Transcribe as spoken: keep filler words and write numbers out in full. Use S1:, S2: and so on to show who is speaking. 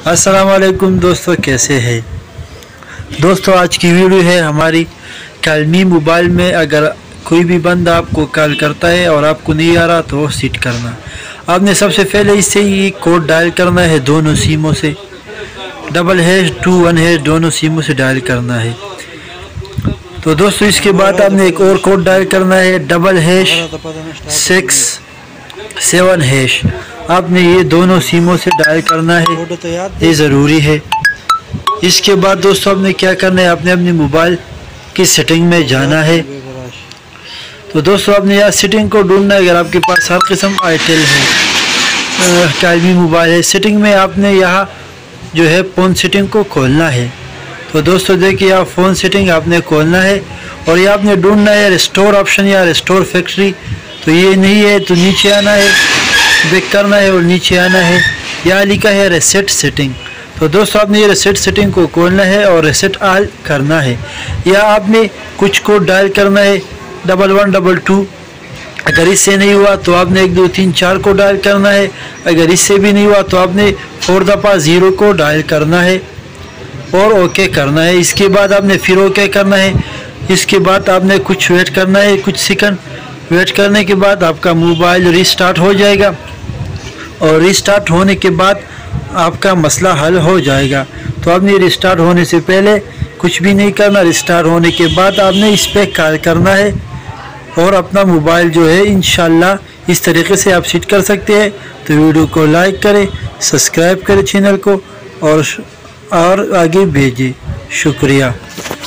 S1: अस्सलाम वालेकुम दोस्तों, कैसे हैं दोस्तों। आज की वीडियो है हमारी कालमी मोबाइल में। अगर कोई भी बंदा आपको कॉल करता है और आपको नहीं आ रहा तो सीट करना। आपने सबसे पहले इससे ये कोड डायल करना है, दोनों सिमों से double hash two one hash दोनों सिमों से डायल करना है। तो दोस्तों इसके बाद आपने एक और कोड डायल करना है, double hash six seven hash. आपने ये दोनों सिमों से डायल करना है, ये ज़रूरी है। इसके बाद दोस्तों आपने क्या करना है, आपने अपनी मोबाइल की सेटिंग में जाना है। तो दोस्तों आपने यहाँ सेटिंग को ढूंढना है। अगर आपके पास हर किस्म आईटेल है, कालमी मोबाइल है, सेटिंग में आपने यहाँ जो है फ़ोन सेटिंग को खोलना है। तो दोस्तों देखिए यहाँ फ़ोन सेटिंग आपने खोलना है और ये आपने ढूंढना है रिस्टोर ऑप्शन या रिस्टोर फैक्ट्री। तो ये नहीं है तो नीचे आना है, बैक करना है और नीचे आना है। यहाँ लिखा है रीसेट सेटिंग। तो दोस्तों आपने ये रीसेट सेटिंग को खोलना है और रीसेट ऑल करना है। या आपने कुछ कोड डायल करना है, डबल वन डबल टू। अगर इससे नहीं हुआ तो आपने एक दो तीन चार को डायल करना है। अगर इससे भी नहीं हुआ तो आपने फोर दफ़ा ज़ीरो को डायल करना है और ओके करना है। इसके बाद आपने फिर ओके करना है। इसके बाद आपने कुछ वेट करना है, कुछ सेकंड वेट करने के बाद आपका मोबाइल रीस्टार्ट हो जाएगा और रीस्टार्ट होने के बाद आपका मसला हल हो जाएगा। तो आपने रिस्टार्ट होने से पहले कुछ भी नहीं करना, रिस्टार्ट होने के बाद आपने इस पर कॉल करना है और अपना मोबाइल जो है इंशाल्लाह इस तरीके से आप सेट कर सकते हैं। तो वीडियो को लाइक करें, सब्सक्राइब करें चैनल को और और आगे भेजें। शुक्रिया।